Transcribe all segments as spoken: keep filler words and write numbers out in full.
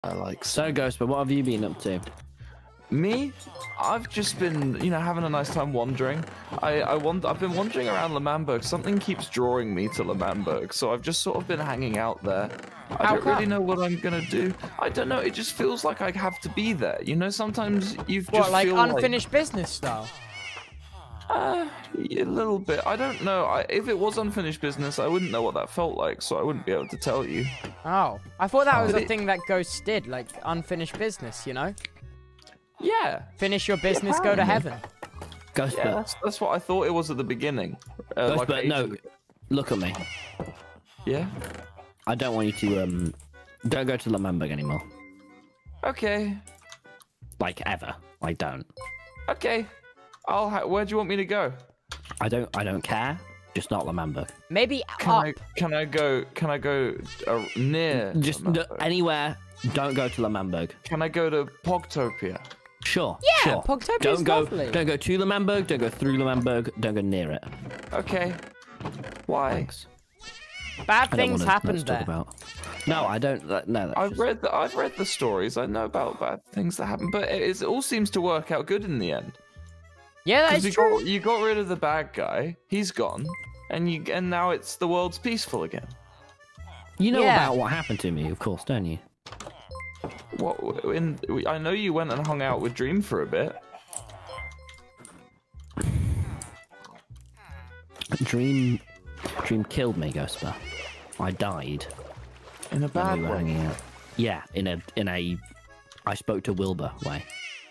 I like So, Ghost, but what have you been up to? me. I've just been, you know, having a nice time wandering. I, I want, I've been wandering around L'Manberg. Something keeps drawing me to L'Manberg, so I've just sort of been hanging out there. I How don't come? really know what I'm gonna do. I don't know. It just feels like I have to be there. You know, sometimes you just What, like feel unfinished business style? Uh, a little bit. I don't know. I, if it was unfinished business, I wouldn't know what that felt like, so I wouldn't be able to tell you. Oh, I thought that was Did a it- thing that Ghosts did, like unfinished business, you know? Yeah. Finish your business, go to heaven. Ghost, Yeah, but, that's, that's what I thought it was at the beginning. Uh, Ghost, like but no, ages- look at me. Yeah? I don't want you to, um, don't go to L'Manberg anymore. Okay. Like, ever. I don't. Okay. I'll ha where do you want me to go? I don't, I don't care. Just not L'Manberg. Maybe Can up. I, can I go, can I go uh, near Just no, L'Manberg? anywhere. Don't go to L'Manberg. Can I go to Pogtopia? Sure. Yeah, sure. Pogtopia's Don't go. lovely. Don't go to L'Manberg. Don't go through L'Manberg. Don't go near it. Okay. Why? Thanks. Bad I don't things wanna- happened let's talk there. about. No, I don't. that- No, that's I've just- read the I've read the stories. I know about bad things that happen, but it, it all seems to work out good in the end. Yeah, that Because is you true. got, you got rid of the bad guy. He's gone, and you and now it's the world's peaceful again. You know Yeah. about what happened to me, of course, don't you? What? In I know you went and hung out with Dream for a bit. Dream, Dream killed me, Ghostbar. I died In a when bad we were way. hanging out. Yeah, in a in a. I spoke to Wilbur way.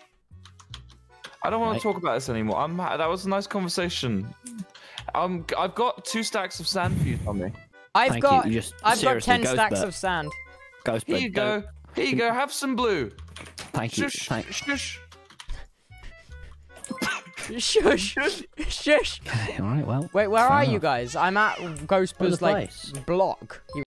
I don't want Right. to talk about this anymore. I'm. That was a nice conversation. Um, I've got two stacks of sand for you, Tommy. I've Thank got you. Just I've got seriously, ten stacks Ghostbird. of sand. Ghostbird, Here you go. don't- Here you go. Have some blue. Thank you. Shush. Thank. Shush. Shush, shush. Okay, all right. Well. Wait, where fair are you enough. guys? I'm at Ghostbir's the like place? block. You